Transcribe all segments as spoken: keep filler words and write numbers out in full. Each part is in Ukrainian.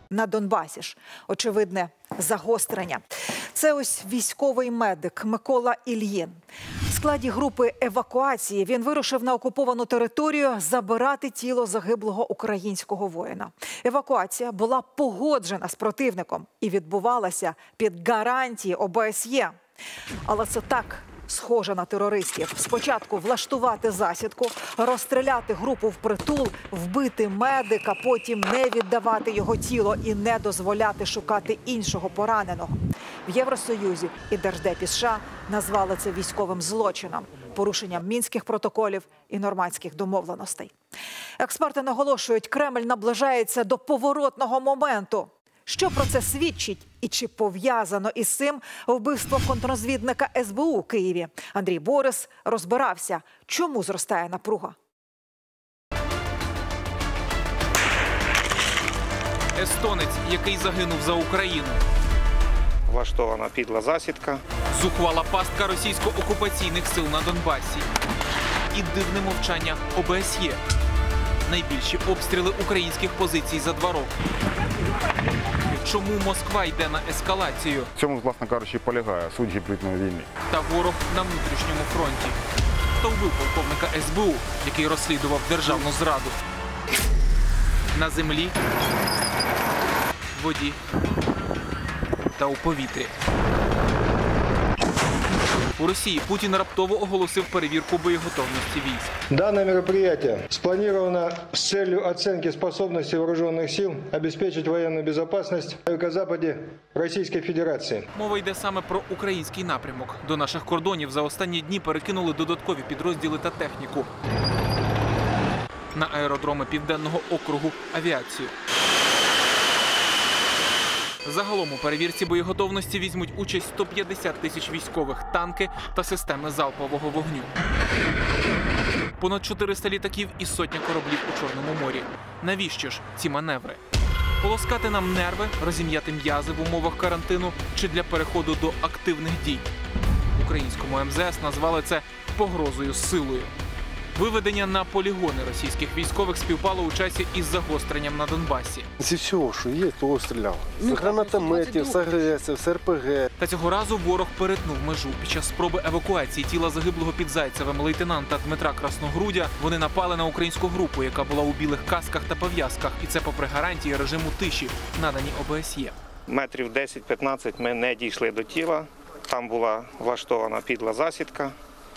на Донбасі ж. Очевидне загострення. Це ось військовий медик Микола Ільїн. В складі групи евакуації він вирушив на окуповану територію забирати тіло загиблого українського воїна. Евакуація була погоджена з противником і відбувалася під гарантії О Б С Є. Але це так схоже на терористів. Спочатку влаштувати засідку, розстріляти групу впритул, вбити медика, потім не віддавати його тіло і не дозволяти шукати іншого пораненого. В Євросоюзі і Держдепі США назвали це військовим злочином, порушенням мінських протоколів і нормандських домовленостей. Експерти наголошують, Кремль наближається до поворотного моменту. Що про це свідчить і чи пов'язано із цим вбивство контррозвідника С Бу у Києві? Андрій Борис розбирався, чому зростає напруга. Естонець, який загинув за Україну. Влаштована підла засідка. Зухвала пастка російсько-окупаційних сил на Донбасі. І дивне мовчання О Б С Є. Найбільші обстріли українських позицій за два роки. Чому Москва йде на ескалацію? В цьому, власне кажучи, полягає суть гібридної війни. Та ворог на внутрішньому фронті. Хто вбив полковника С Бу У, який розслідував державну зраду? На землі, в воді та у повітрі. У Росії Путін раптово оголосив перевірку боєготовності військ. Дане мероприятие спланировано с целью оценки способности вооруженных сил обеспечить военную безопасность на юго-западе Российской Федерации. Мова йде саме про український напрямок. До наших кордонів за останні дні перекинули додаткові підрозділи та техніку. На аеродроми Південного округу авіацію. Загалом у перевірці боєготовності візьмуть участь сто п'ятдесят тисяч військових, танки та системи залпового вогню. Понад чотириста літаків і сотня кораблів у Чорному морі. Навіщо ж ці маневри? Полоскати нам нерви, розім'яти м'язи в умовах карантину чи для переходу до активних дій? В українському Ем Зе Ес назвали це погрозою силою. Виведення на полігони російських військових співпало у часі із загостренням на Донбасі. Зі всього, що є, того стріляв. З гранатометів, з АГСів, з Ер Пе Ге. Та цього разу ворог перетнув межу. Під час спроби евакуації тіла загиблого під Зайцевим лейтенанта Дмитра Красногрудя вони напали на українську групу, яка була у білих касках та пов'язках. І це попри гарантії режиму тиші, надані О Б С Є. Метрів десять-п'ятнадцять ми не дійшли до тіла. Там була влаштована підла засідка.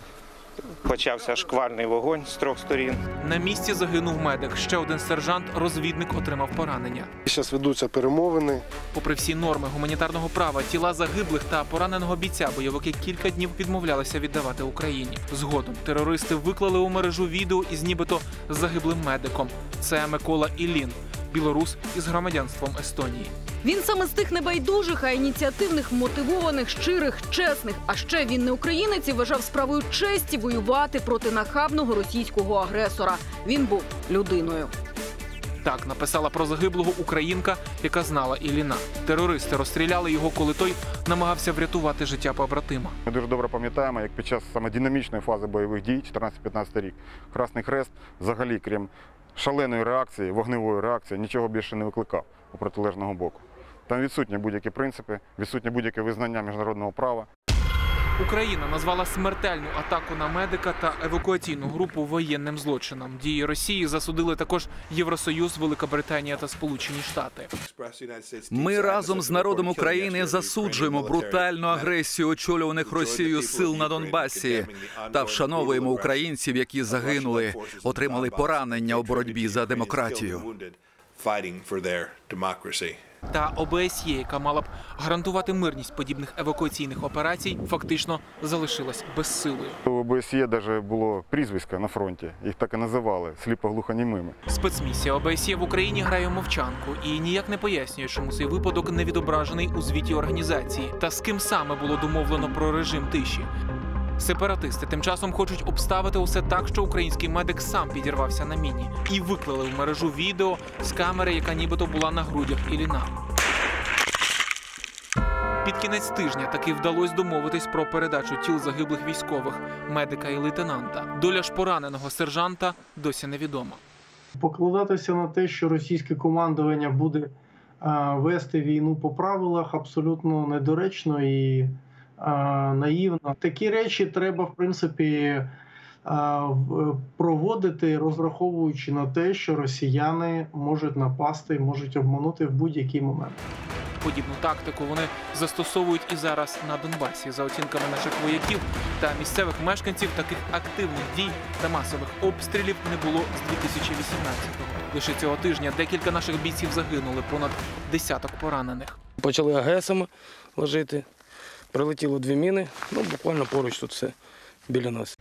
Почався шквальний вогонь з трьох сторін. На місці загинув медик. Ще один сержант-розвідник отримав поранення. Зараз ведуться перемовини. Попри всі норми гуманітарного права, тіла загиблих та пораненого бійця бойовики кілька днів відмовлялися віддавати Україні. Згодом терористи виклали у мережу відео із нібито загиблим медиком. Це Микола Ільїн, білорус із громадянством Естонії. Він саме з тих небайдужих, а ініціативних, мотивованих, щирих, чесних. А ще він не українець і вважав справою честі воювати проти нахабного російського агресора. Він був людиною. Так написала про загиблого українка, яка знала Ілліна. Терористи розстріляли його, коли той намагався врятувати життя побратима. Ми дуже добре пам'ятаємо, як під час саме динамічної фази бойових дій, чотирнадцятий-п'ятнадцятий рік, Красний Хрест взагалі, крім шаленої реакції, вогневої реакції, нічого більше не викликав у протилежного боку. Там відсутні будь-які принципи, відсутнє будь-яке визнання міжнародного права. Україна назвала смертельну атаку на медика та евакуаційну групу воєнним злочином. Дії Росії засудили також Євросоюз, Велика Британія та Сполучені Штати. Ми разом з народом України засуджуємо брутальну агресію очолюваних Росією сил на Донбасі та вшановуємо українців, які загинули, отримали поранення у боротьбі за демократію. Та О Б С Є, яка мала б гарантувати мирність подібних евакуаційних операцій, фактично залишилась безсилою. У О Б С Є навіть було прізвисько на фронті, їх так і називали – сліпоглухонімими. Спецмісія О Б С Є в Україні грає мовчанку і ніяк не пояснює, чому цей випадок не відображений у звіті організації. Та з ким саме було домовлено про режим тиші. Сепаратисти тим часом хочуть обставити усе так, що український медик сам підірвався на міні. І виклали в мережу відео з камери, яка нібито була на грудях Ілліна. Під кінець тижня таки вдалося домовитись про передачу тіл загиблих військових, медика і лейтенанта. Доля ж пораненого сержанта досі невідома. Покладатися на те, що російське командування буде вести війну по правилах абсолютно недоречно і наївно. Такі речі треба, в принципі, проводити, розраховуючи на те, що росіяни можуть напасти, можуть обманути в будь-який момент. Подібну тактику вони застосовують і зараз на Донбасі. За оцінками наших вояків та місцевих мешканців, таких активних дій та масових обстрілів не було з дві тисячі вісімнадцятого. Лише цього тижня декілька наших бійців загинули, понад десяток поранених. Почали АГСами ложити, прилетіло дві міни, ну буквально поруч тут все біля нас.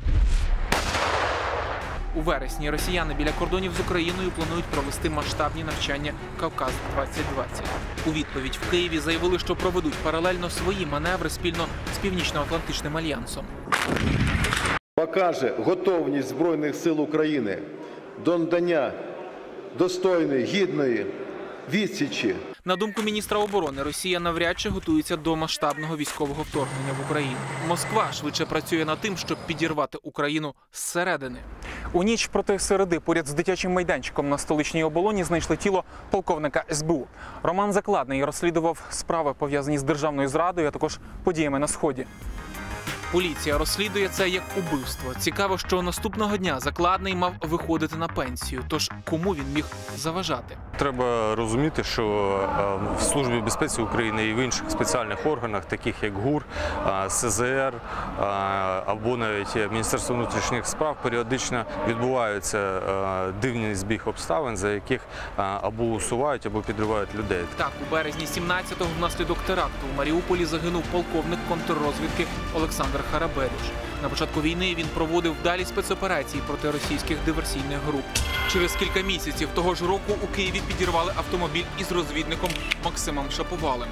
У вересні росіяни біля кордонів з Україною планують провести масштабні навчання «Кавказ двадцять двадцять». У відповідь в Києві заявили, що проведуть паралельно свої маневри спільно з Північно-Атлантичним альянсом. Покаже готовність Збройних сил України до надання достойної, гідної відсічі. На думку міністра оборони, Росія навряд чи готується до масштабного військового вторгнення в Україну. Москва швидше працює над тим, щоб підірвати Україну зсередини. У ніч проти середи поряд з дитячим майданчиком на столичній оболоні знайшли тіло полковника ес бе у. Роман Закладний розслідував справи, пов'язані з державною зрадою, а також подіями на Сході. Поліція розслідує це як убивство. Цікаво, що наступного дня Закладний мав виходити на пенсію. Тож кому він міг заважати? Треба розуміти, що в Службі безпеки України і в інших спеціальних органах, таких як ГУР, ес зет ер або навіть Міністерство внутрішніх справ, періодично відбуваються дивні збіг обставин, за яких або усувають, або підривають людей. Так, у березні сімнадцятого внаслідок теракту у Маріуполі загинув полковник контррозвідки Олександр Хараберюш. На початку війни він проводив вдалі спецоперації проти російських диверсійних груп. Через кілька місяців того ж року у Києві підірвали автомобіль із розвідником Максимом Шаповалем.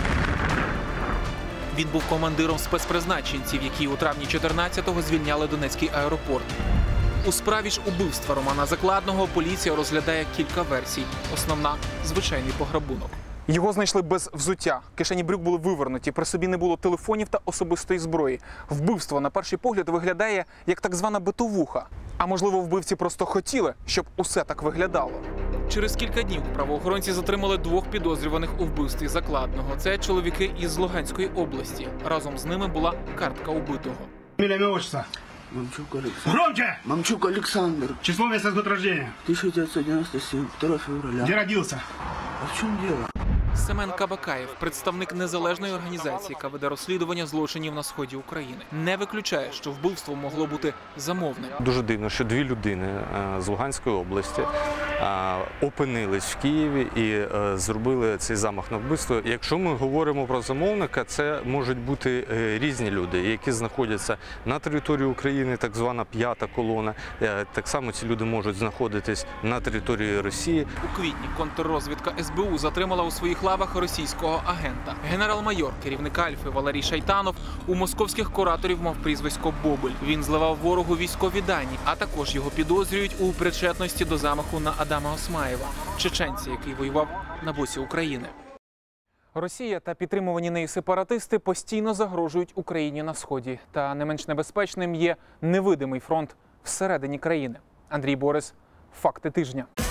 Він був командиром спецпризначенців, які у травні чотирнадцятого звільняли Донецький аеропорт. У справі ж убивства Романа Закладного поліція розглядає кілька версій. Основна – звичайний пограбунок. Його знайшли без взуття. Кишені брюк були вивернуті, при собі не було телефонів та особистої зброї. Вбивство, на перший погляд, виглядає як так звана битовуха. А можливо, вбивці просто хотіли, щоб усе так виглядало. Через кілька днів правоохоронці затримали двох підозрюваних у вбивстві Закладного. Це чоловіки із Луганської області. Разом з ними була картка убитого. Мамчук Александр. Громче! Мамчук Александр. Число, место, год рождения? тысяча девятьсот девяносто семь, второго февраля. Где родился? А в чем дело? Семен Кабакаєв, представник незалежної організації, яка веде розслідування злочинів на сході України, не виключає, що вбивство могло бути замовним. Дуже дивно, що дві людини з Луганської області опинились в Києві і зробили цей замах на вбивство. Якщо ми говоримо про замовника, це можуть бути різні люди, які знаходяться на території України, так звана п'ята колона. Так само ці люди можуть знаходитись на території Росії. У квітні контррозвідка ес бе у затримала у своїх лавах російського агента. Генерал-майор, керівник Альфи Валерій Шайтанов, у московських кураторів мав прізвисько Бобель. Він зливав ворогу військові дані, а також його підозрюють у причетності до замаху на Адама Осмаєва, чеченця, який воював на боці України. Росія та підтримувані нею сепаратисти постійно загрожують Україні на Сході. Та не менш небезпечним є невидимий фронт всередині країни. Андрій Борис, «Факти тижня».